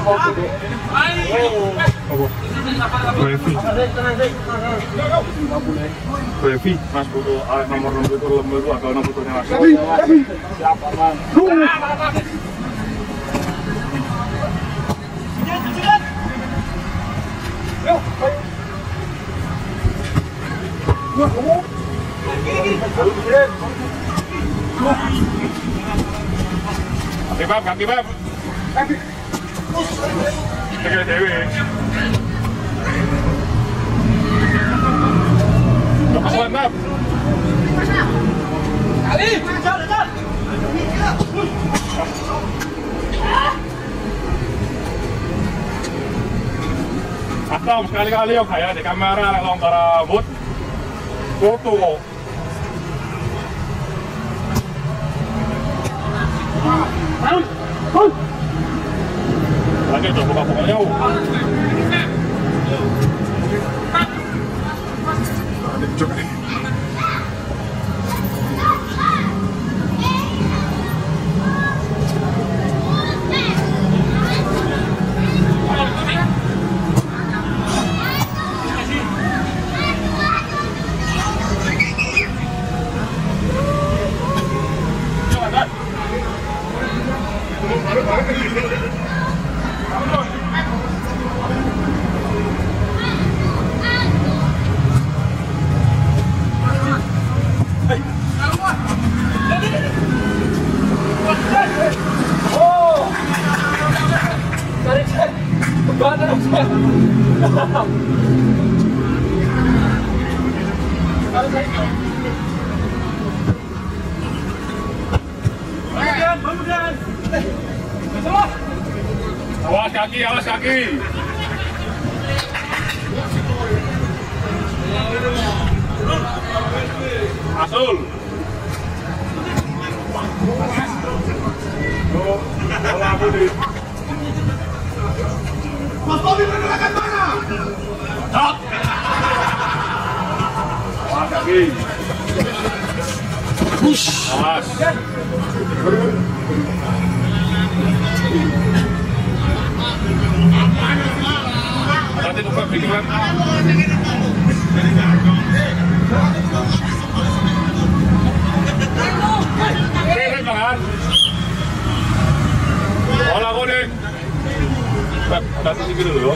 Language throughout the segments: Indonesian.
Brevi, Mas butuh nomor itu lembar itu atau nomor butuhnya Mas? Siapa Mas? Ganti bab. Tegal dewe. Lepasan bab. Kali. Atau sekali-kali yang kayak di kamera longgar rambut foto kok. Lanjut tuh buka-buka jauh. Awas kaki. Asul. Bola aku di. Mas Bobby menggunakan mana? Stop. Awas kaki. Push. Awas. Nanti buka pikiran. Keren kan? Bola aku nih. Kasih sedikit dulu.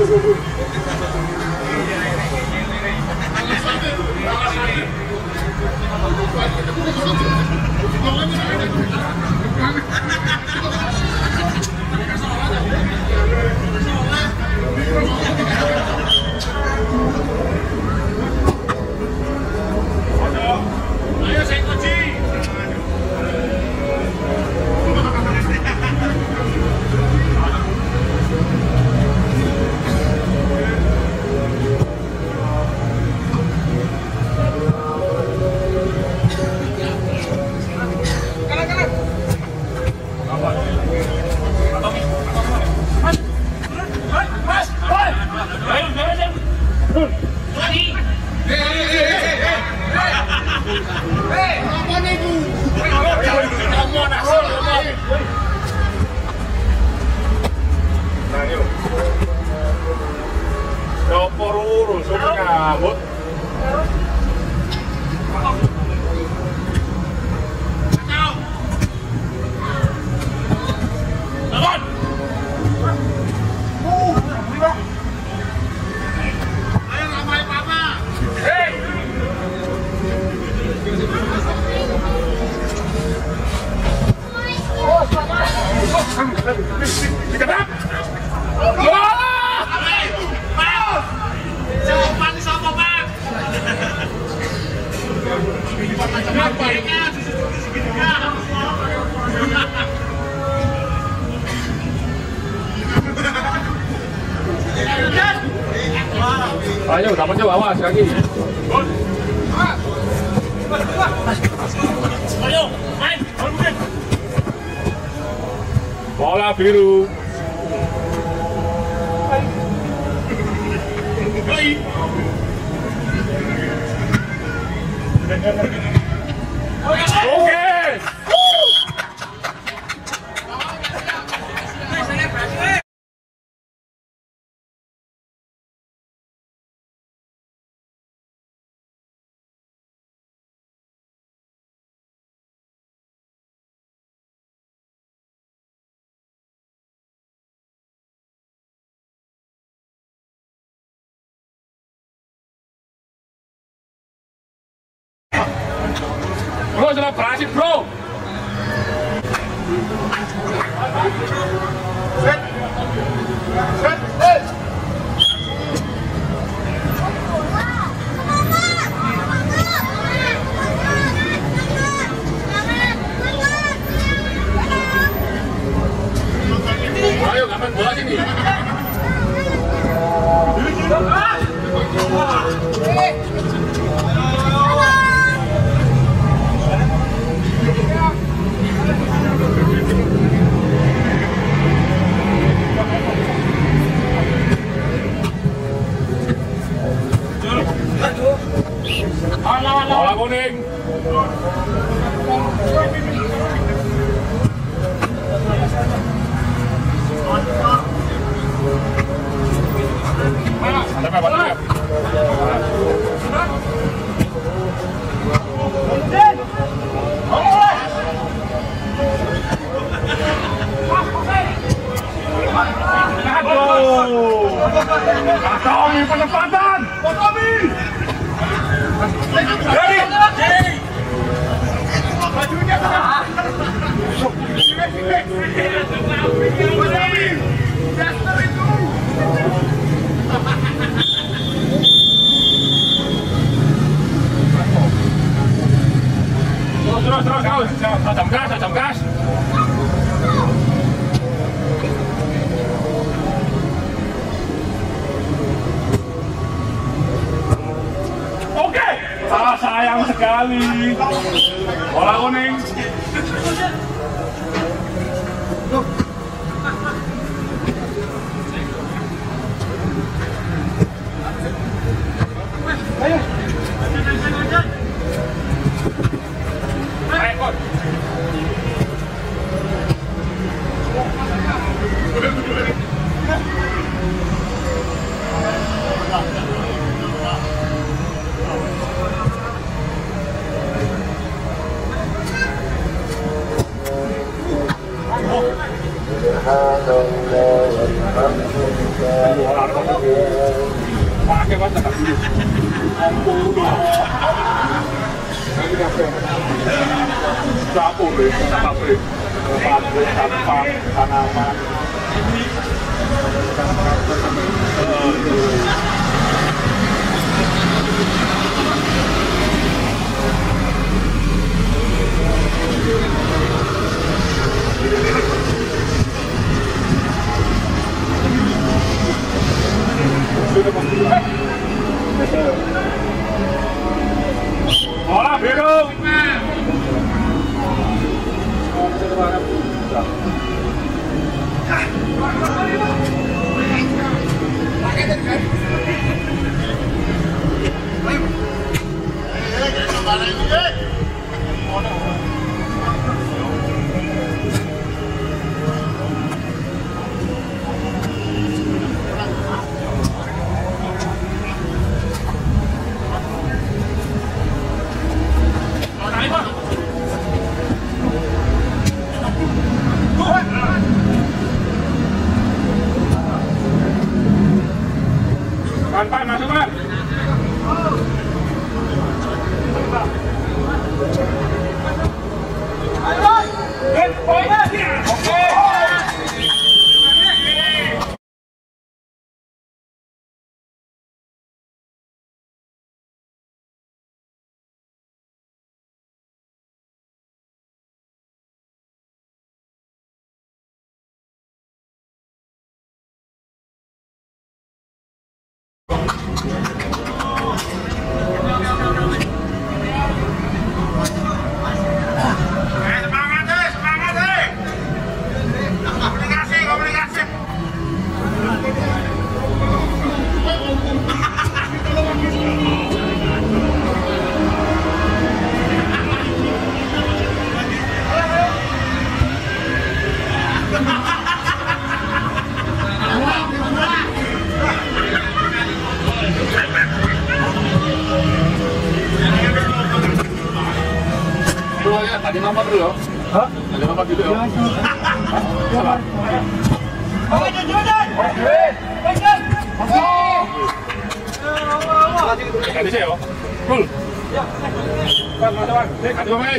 Ayo saya kunci. Ayo, dapat jauh, awas kaki. Ayo, main. Bola biru. Oke. Bro, selebrasi bro. Set. Set. Ayo, kapan bola sini? Bola kuning. Sampai bola. Tommy penempatan. Tommy. Dari. Bajunya. Terus, tajam gas. Oke, sayang sekali. Bola kuning. Pakai bahasa kasih. Dapur deh, pabrik, sampah, tanaman. Bola biru. Pan, masuk Pan. Oke. Tadi nomor dulu ya? Hah? Tadi nomor dulu ya? Salah. Oke, Jordan! Oke! Oke! Tadi saya ya? Full! Ada pemain.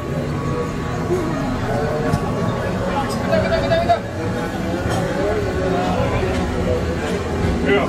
Iya.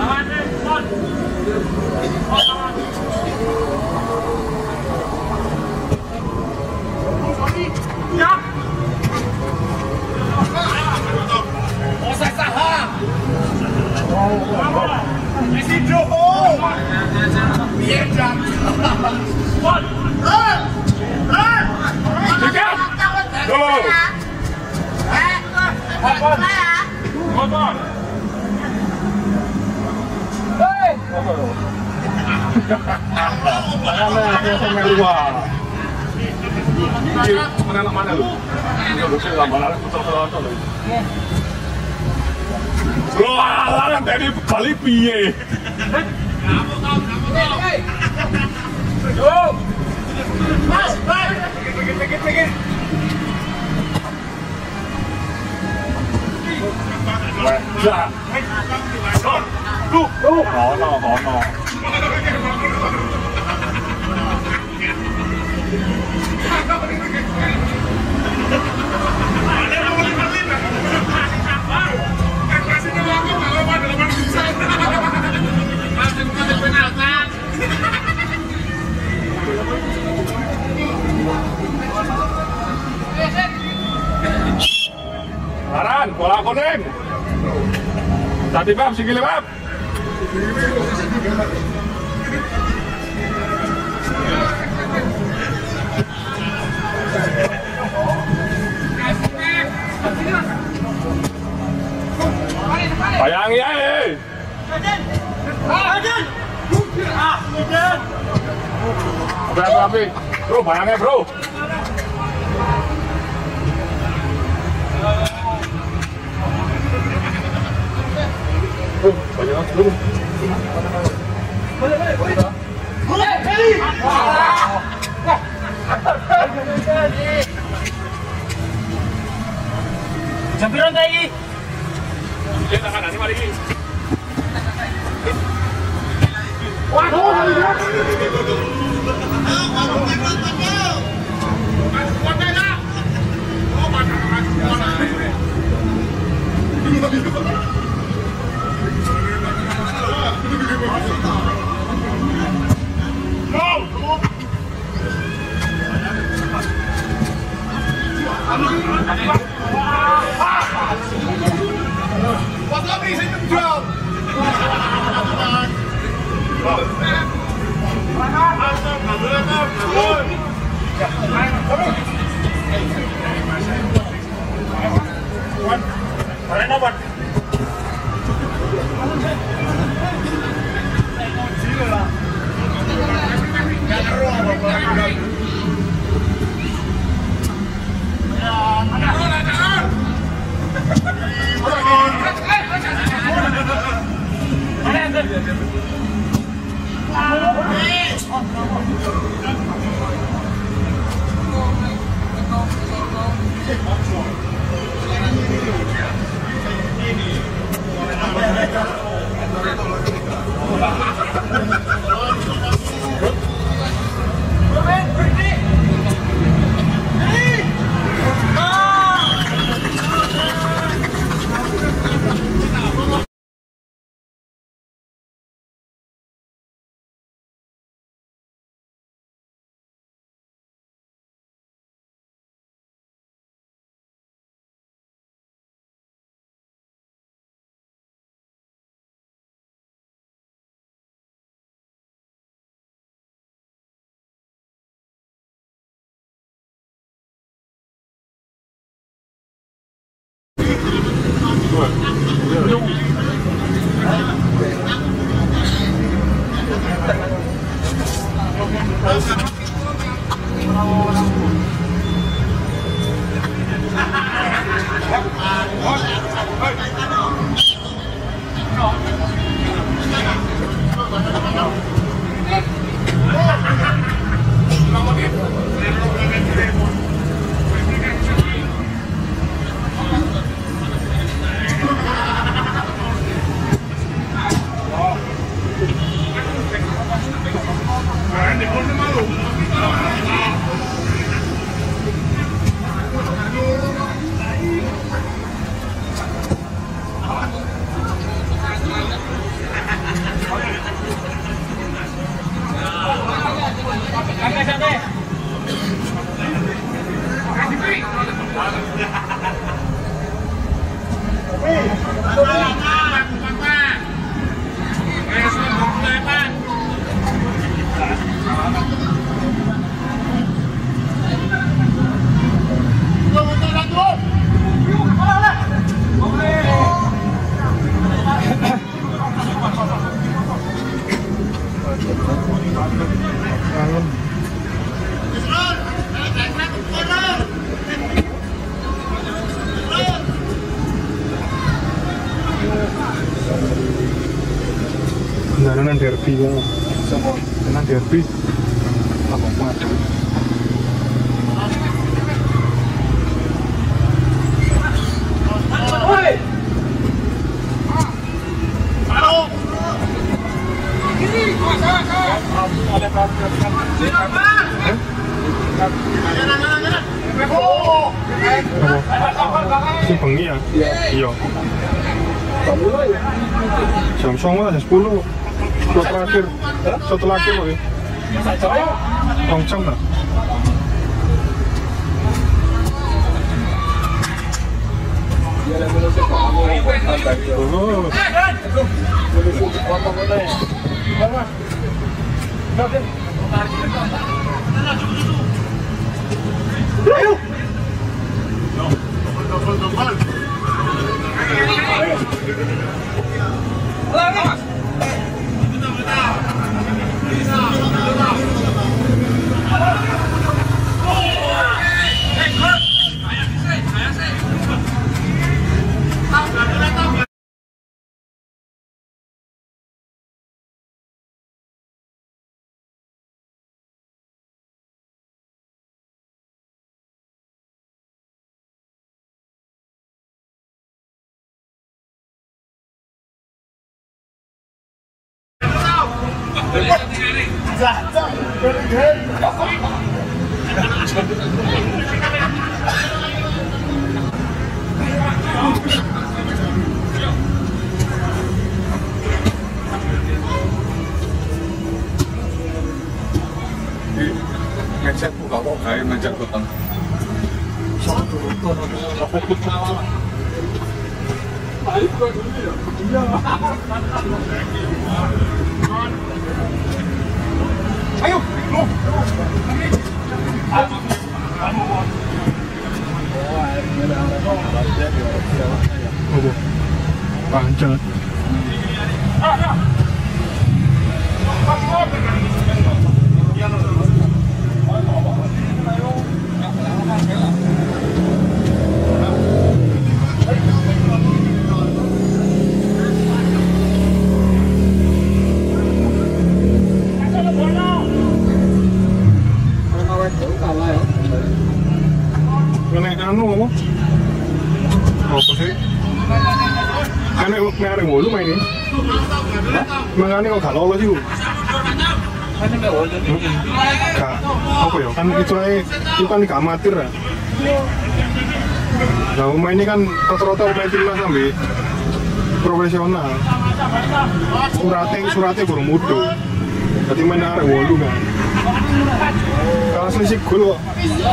Mana lu? Wah, tadi kali piye? Yo. Mas, pikir. Kono. Aran, bola kuning. Tadi bab, sikile bab. Bayangi aja. Berapa? Bro, bayangnya bro. Banyak bro. Boleh. Jampiran lagi. Kita akan nanti lagi. Tenan derby kan. Tenan derby. Apa madu. Sing bengi ya? Iya. Jam 09.00 jam 10. Shot terakhir. Shot terakhir kok ya. 2 jam lah. Ngecek buka kok kayak ngecek utang. Ayo, panjang. Anu apa sih? Nek arek wolu main ini. Mangane kok gak lolos iku. Gak apa ya? Kan itu kan gak amatir ya. Nah, pemain ini kan rata-rata pemain timnas sampai profesional. Suratnya kurang mudah. Jadi main arek wolu kan. Kalau selisih gol kok.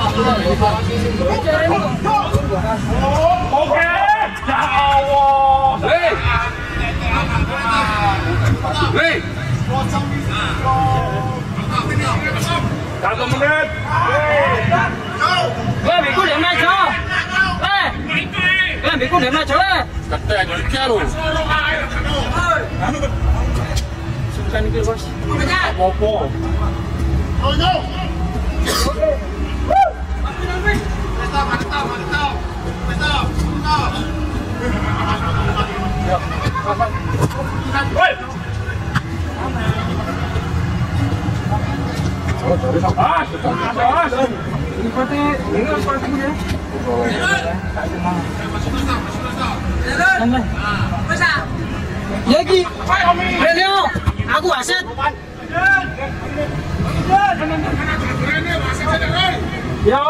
Oke, ya Allah. Hei. Hei. 1 menit. 喂，美國兩米球，喂，美國兩米球咧， Kata aja karo. Sukan ini bos. Apa-apa. Lagi, Renio, aku aset. Ya.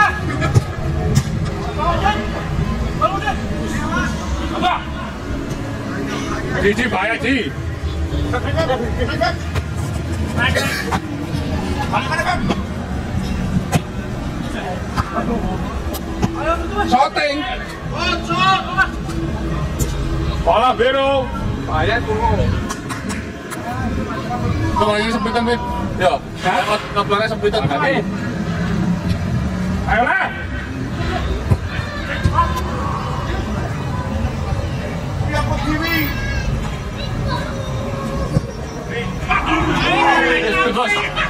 Ji bahaya Ji. Shooting. Bola biru. Bahaya tunggu. Tunggu sempitan Bit. Ya. Kabarnya sempitan tadi. Ayolah. Bos.